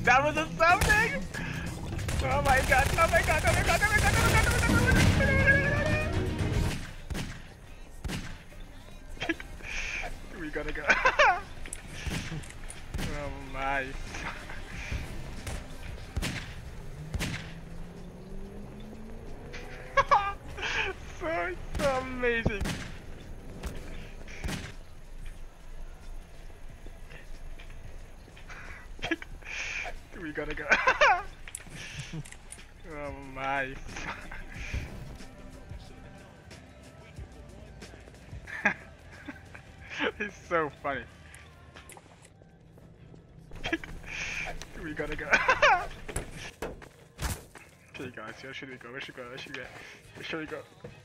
That was a something! Oh my god, oh my god, oh my god, oh my god, oh my god, oh my god, oh my god. We gotta go. Oh my. So amazing. We gotta go. Oh my. It's so funny. We gotta go. Okay guys, where should we go? Where should we go? Where should we go?